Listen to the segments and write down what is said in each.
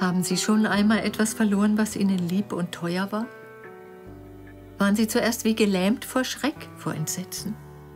Haben Sie schon einmal etwas verloren, was Ihnen lieb und teuer war? Waren Sie zuerst wie gelähmt vor Schreck, vor Entsetzen?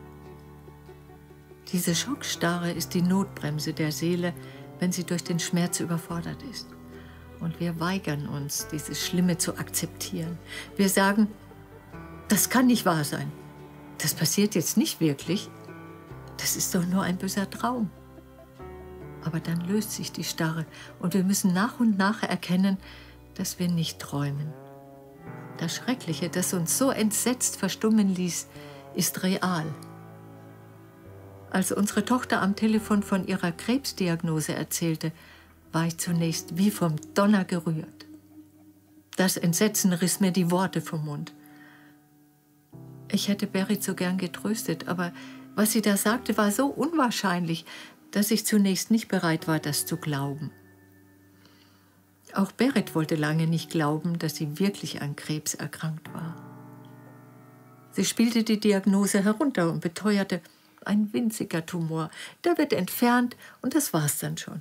Diese Schockstarre ist die Notbremse der Seele, wenn sie durch den Schmerz überfordert ist. Und wir weigern uns, dieses Schlimme zu akzeptieren. Wir sagen, das kann nicht wahr sein. Das passiert jetzt nicht wirklich. Das ist doch nur ein böser Traum. Aber dann löst sich die Starre und wir müssen nach und nach erkennen, dass wir nicht träumen. Das Schreckliche, das uns so entsetzt verstummen ließ, ist real. Als unsere Tochter am Telefon von ihrer Krebsdiagnose erzählte, war ich zunächst wie vom Donner gerührt. Das Entsetzen riss mir die Worte vom Mund. Ich hätte Berit so gern getröstet, aber was sie da sagte, war so unwahrscheinlich, dass ich zunächst nicht bereit war, das zu glauben. Auch Berit wollte lange nicht glauben, dass sie wirklich an Krebs erkrankt war. Sie spielte die Diagnose herunter und beteuerte, ein winziger Tumor, der wird entfernt und das war's dann schon.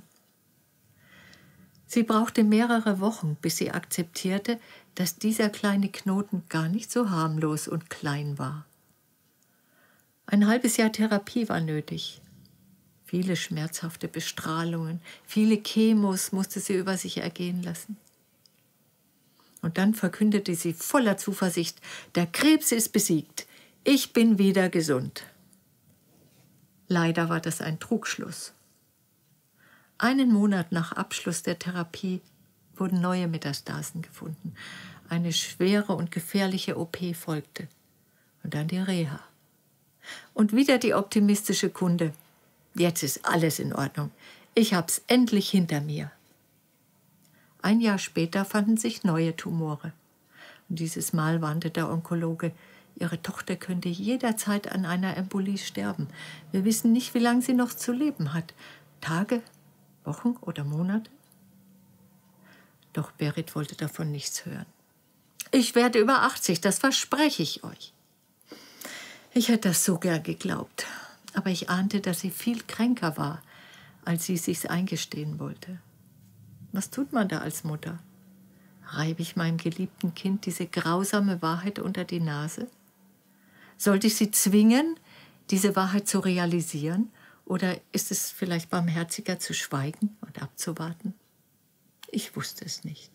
Sie brauchte mehrere Wochen, bis sie akzeptierte, dass dieser kleine Knoten gar nicht so harmlos und klein war. Ein halbes Jahr Therapie war nötig. Viele schmerzhafte Bestrahlungen, viele Chemos musste sie über sich ergehen lassen. Und dann verkündete sie voller Zuversicht, der Krebs ist besiegt, ich bin wieder gesund. Leider war das ein Trugschluss. Einen Monat nach Abschluss der Therapie wurden neue Metastasen gefunden. Eine schwere und gefährliche OP folgte. Und dann die Reha. Und wieder die optimistische Kunde. Jetzt ist alles in Ordnung. Ich hab's endlich hinter mir. Ein Jahr später fanden sich neue Tumore. Und dieses Mal warnte der Onkologe, ihre Tochter könnte jederzeit an einer Embolie sterben. Wir wissen nicht, wie lange sie noch zu leben hat. Tage, Wochen oder Monate? Doch Berit wollte davon nichts hören. Ich werde über 80, das verspreche ich euch. Ich hätte das so gern geglaubt, aber ich ahnte, dass sie viel kränker war, als sie es sich eingestehen wollte. Was tut man da als Mutter? Reibe ich meinem geliebten Kind diese grausame Wahrheit unter die Nase? Sollte ich sie zwingen, diese Wahrheit zu realisieren? Oder ist es vielleicht barmherziger zu schweigen und abzuwarten? Ich wusste es nicht.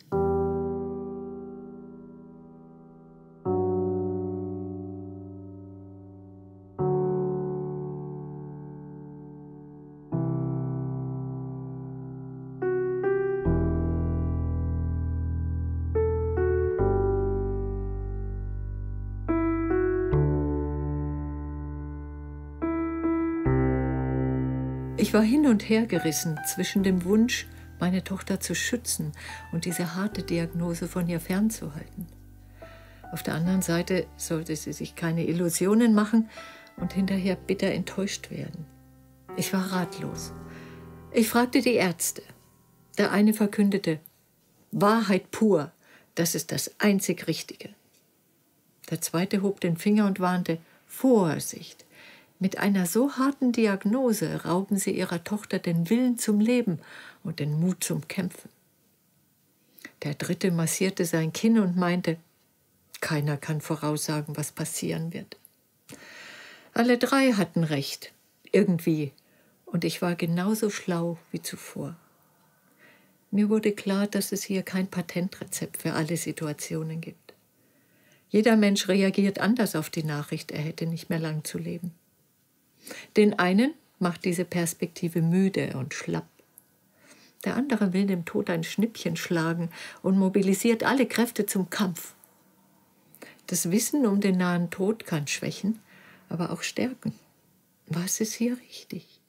Ich war hin und her gerissen zwischen dem Wunsch, meine Tochter zu schützen und diese harte Diagnose von ihr fernzuhalten. Auf der anderen Seite sollte sie sich keine Illusionen machen und hinterher bitter enttäuscht werden. Ich war ratlos. Ich fragte die Ärzte. Der eine verkündete, Wahrheit pur, das ist das einzig Richtige. Der zweite hob den Finger und warnte, Vorsicht. Mit einer so harten Diagnose rauben sie ihrer Tochter den Willen zum Leben und den Mut zum Kämpfen. Der dritte massierte sein Kinn und meinte, keiner kann voraussagen, was passieren wird. Alle drei hatten recht, irgendwie, und ich war genauso schlau wie zuvor. Mir wurde klar, dass es hier kein Patentrezept für alle Situationen gibt. Jeder Mensch reagiert anders auf die Nachricht, er hätte nicht mehr lang zu leben. Den einen macht diese Perspektive müde und schlapp. Der andere will dem Tod ein Schnippchen schlagen und mobilisiert alle Kräfte zum Kampf. Das Wissen um den nahen Tod kann schwächen, aber auch stärken. Was ist hier richtig?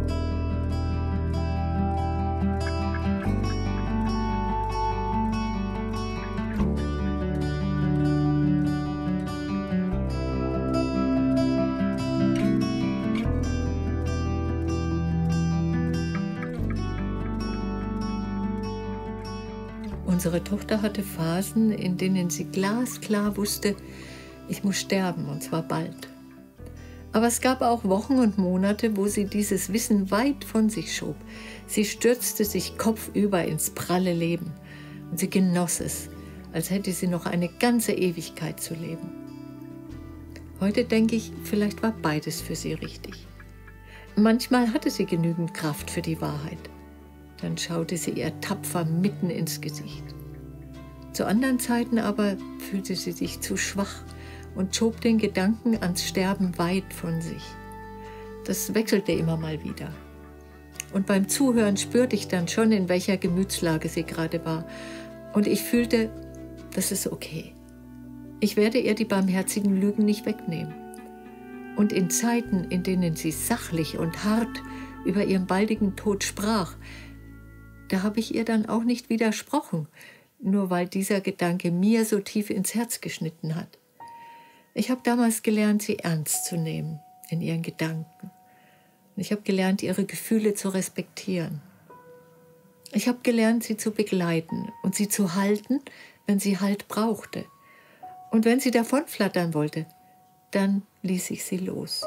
Unsere Tochter hatte Phasen, in denen sie glasklar wusste, ich muss sterben, und zwar bald. Aber es gab auch Wochen und Monate, wo sie dieses Wissen weit von sich schob. Sie stürzte sich kopfüber ins pralle Leben und sie genoss es, als hätte sie noch eine ganze Ewigkeit zu leben. Heute denke ich, vielleicht war beides für sie richtig. Manchmal hatte sie genügend Kraft für die Wahrheit. Dann schaute sie ihr tapfer mitten ins Gesicht. Zu anderen Zeiten aber fühlte sie sich zu schwach und schob den Gedanken ans Sterben weit von sich. Das wechselte immer mal wieder. Und beim Zuhören spürte ich dann schon, in welcher Gemütslage sie gerade war. Und ich fühlte, das ist okay. Ich werde ihr die barmherzigen Lügen nicht wegnehmen. Und in Zeiten, in denen sie sachlich und hart über ihren baldigen Tod sprach, da habe ich ihr dann auch nicht widersprochen, nur weil dieser Gedanke mir so tief ins Herz geschnitten hat. Ich habe damals gelernt, sie ernst zu nehmen in ihren Gedanken. Ich habe gelernt, ihre Gefühle zu respektieren. Ich habe gelernt, sie zu begleiten und sie zu halten, wenn sie Halt brauchte. Und wenn sie davonflattern wollte, dann ließ ich sie los.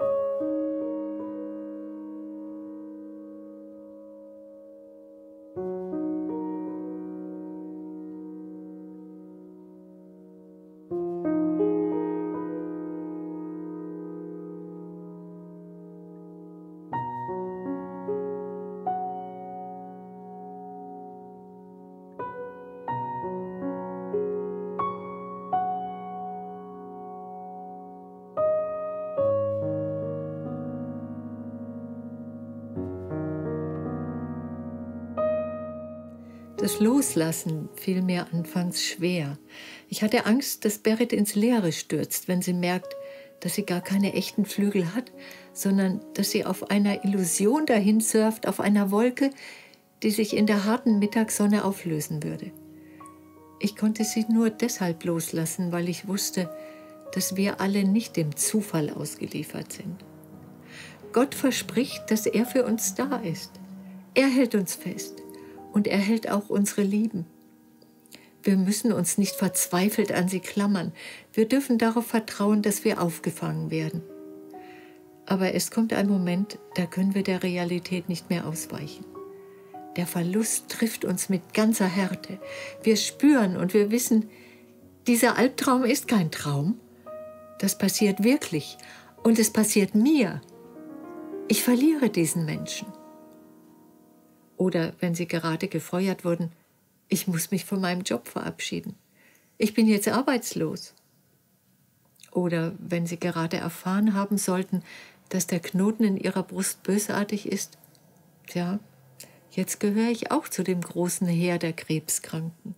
Das Loslassen fiel mir anfangs schwer. Ich hatte Angst, dass Berit ins Leere stürzt, wenn sie merkt, dass sie gar keine echten Flügel hat, sondern dass sie auf einer Illusion dahin surft, auf einer Wolke, die sich in der harten Mittagssonne auflösen würde. Ich konnte sie nur deshalb loslassen, weil ich wusste, dass wir alle nicht dem Zufall ausgeliefert sind. Gott verspricht, dass er für uns da ist. Er hält uns fest. Und er hält auch unsere Lieben. Wir müssen uns nicht verzweifelt an sie klammern. Wir dürfen darauf vertrauen, dass wir aufgefangen werden. Aber es kommt ein Moment, da können wir der Realität nicht mehr ausweichen. Der Verlust trifft uns mit ganzer Härte. Wir spüren und wir wissen, dieser Albtraum ist kein Traum. Das passiert wirklich und es passiert mir. Ich verliere diesen Menschen. Oder wenn sie gerade gefeuert wurden, ich muss mich von meinem Job verabschieden. Ich bin jetzt arbeitslos. Oder wenn sie gerade erfahren haben sollten, dass der Knoten in ihrer Brust bösartig ist. Tja, jetzt gehöre ich auch zu dem großen Heer der Krebskranken.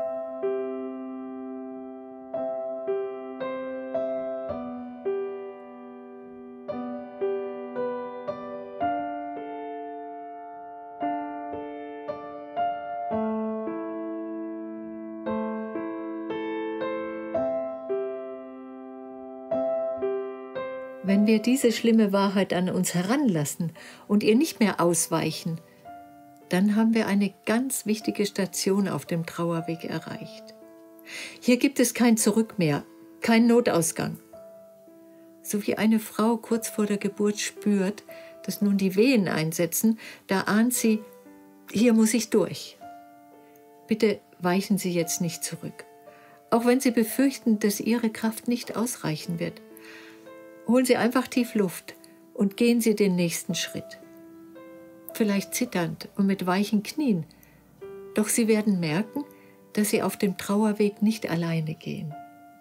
Wenn wir diese schlimme Wahrheit an uns heranlassen und ihr nicht mehr ausweichen, dann haben wir eine ganz wichtige Station auf dem Trauerweg erreicht. Hier gibt es kein Zurück mehr, kein Notausgang. So wie eine Frau kurz vor der Geburt spürt, dass nun die Wehen einsetzen, da ahnt sie, hier muss ich durch. Bitte weichen Sie jetzt nicht zurück, auch wenn Sie befürchten, dass Ihre Kraft nicht ausreichen wird. Holen Sie einfach tief Luft und gehen Sie den nächsten Schritt. Vielleicht zitternd und mit weichen Knien, doch Sie werden merken, dass Sie auf dem Trauerweg nicht alleine gehen.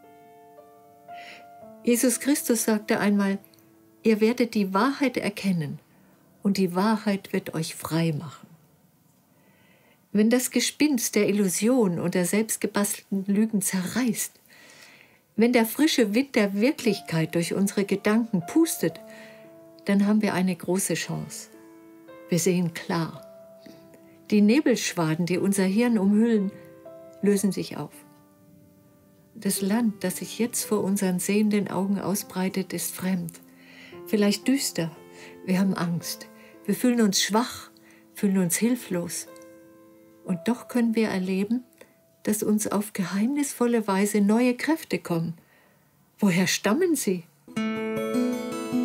Jesus Christus sagte einmal, ihr werdet die Wahrheit erkennen und die Wahrheit wird euch frei machen. Wenn das Gespinst der Illusion und der selbstgebastelten Lügen zerreißt, wenn der frische Wind der Wirklichkeit durch unsere Gedanken pustet, dann haben wir eine große Chance. Wir sehen klar. Die Nebelschwaden, die unser Hirn umhüllen, lösen sich auf. Das Land, das sich jetzt vor unseren sehenden Augen ausbreitet, ist fremd, vielleicht düster. Wir haben Angst. Wir fühlen uns schwach, fühlen uns hilflos. Und doch können wir erleben, dass uns auf geheimnisvolle Weise neue Kräfte kommen. Woher stammen sie?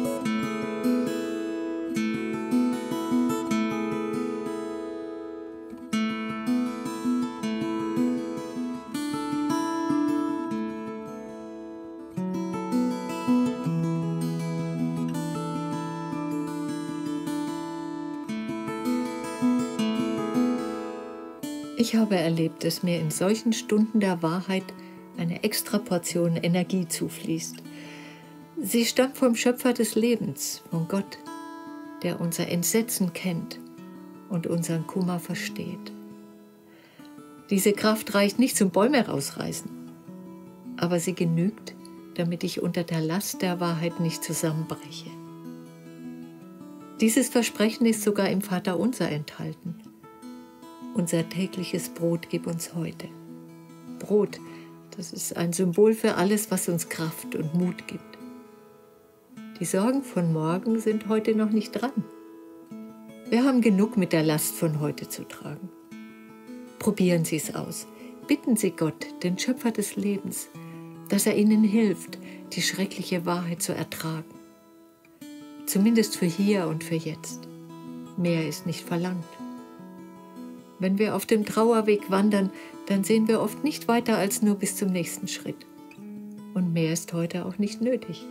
Ich habe erlebt, dass mir in solchen Stunden der Wahrheit eine extra Portion Energie zufließt. Sie stammt vom Schöpfer des Lebens, von Gott, der unser Entsetzen kennt und unseren Kummer versteht. Diese Kraft reicht nicht zum Bäume rausreißen, aber sie genügt, damit ich unter der Last der Wahrheit nicht zusammenbreche. Dieses Versprechen ist sogar im Vaterunser enthalten. Unser tägliches Brot gib uns heute. Brot, das ist ein Symbol für alles, was uns Kraft und Mut gibt. Die Sorgen von morgen sind heute noch nicht dran. Wir haben genug mit der Last von heute zu tragen. Probieren Sie es aus. Bitten Sie Gott, den Schöpfer des Lebens, dass er Ihnen hilft, die schreckliche Wahrheit zu ertragen. Zumindest für hier und für jetzt. Mehr ist nicht verlangt. Wenn wir auf dem Trauerweg wandern, dann sehen wir oft nicht weiter als nur bis zum nächsten Schritt. Und mehr ist heute auch nicht nötig.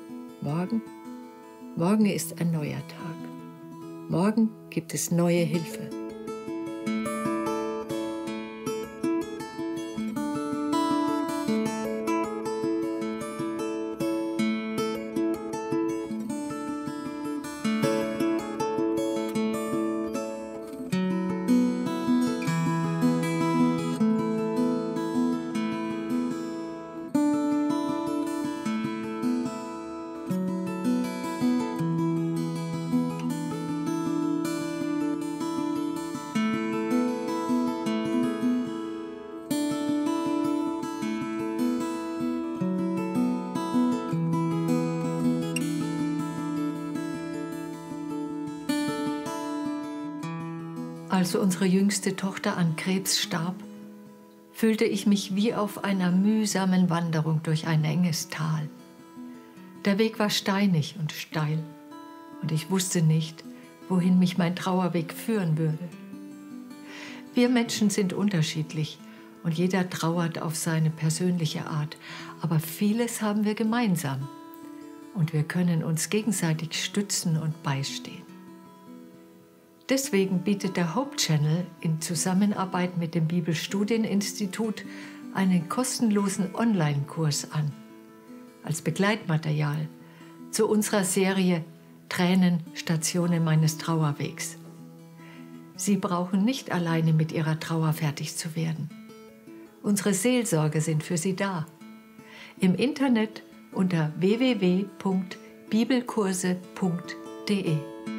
Morgen ist ein neuer Tag. Morgen gibt es neue Hilfe. Als unsere jüngste Tochter an Krebs starb, fühlte ich mich wie auf einer mühsamen Wanderung durch ein enges Tal. Der Weg war steinig und steil und ich wusste nicht, wohin mich mein Trauerweg führen würde. Wir Menschen sind unterschiedlich und jeder trauert auf seine persönliche Art, aber vieles haben wir gemeinsam und wir können uns gegenseitig stützen und beistehen. Deswegen bietet der Hope Channel in Zusammenarbeit mit dem Bibelstudieninstitut einen kostenlosen Online-Kurs an, als Begleitmaterial zu unserer Serie Tränen, Stationen meines Trauerwegs. Sie brauchen nicht alleine mit ihrer Trauer fertig zu werden. Unsere Seelsorge sind für Sie da. Im Internet unter www.bibelkurse.de